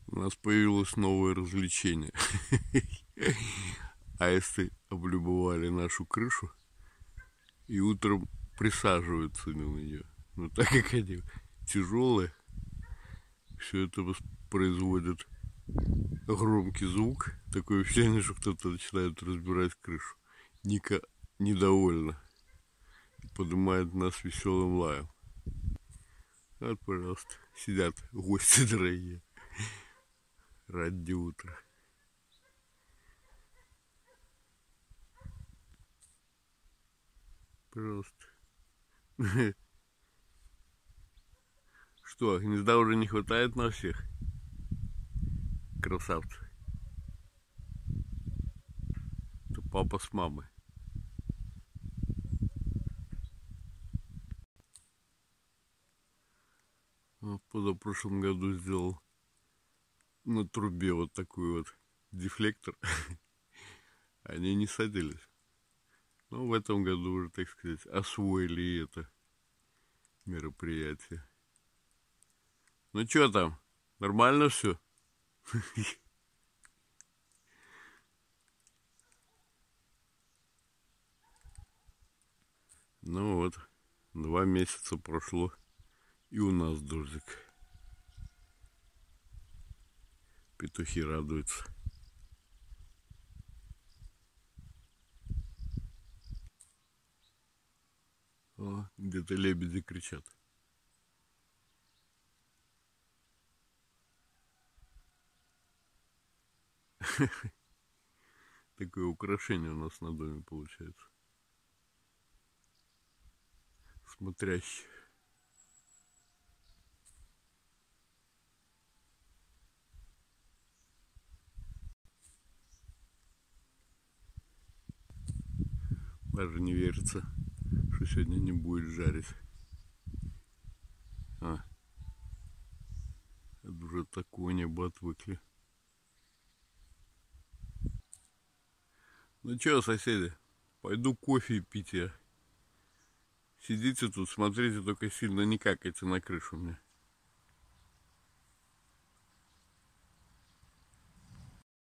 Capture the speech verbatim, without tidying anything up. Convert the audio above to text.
У нас появилось новое развлечение. Аисты облюбовали нашу крышу и утром присаживаются на нее. Но так как они тяжелые, все это производит громкий звук. Такое ощущение, что кто-то начинает разбирать крышу. Ника недовольна. Поднимает нас веселым лаем. Вот, пожалуйста, сидят гости дорогие. Ради утра. Пожалуйста. Что, гнезда уже не хватает на всех? Красавцы. Это папа с мамой. В позапрошлом году сделал на трубе вот такой вот дефлектор. Они не садились. Но в этом году уже, так сказать, освоили это мероприятие. Ну что там? Нормально все? Ну вот, два месяца прошло, и у нас дождик. Петухи радуются. О, где-то лебеди кричат. Такое украшение у нас на доме получается. Смотрящий. Даже не верится, что сегодня не будет жарить. А, это уже такое небо отвыкли. Ну что, соседи, пойду кофе пить я. Сидите тут, смотрите, только сильно не какайте на крышу мне.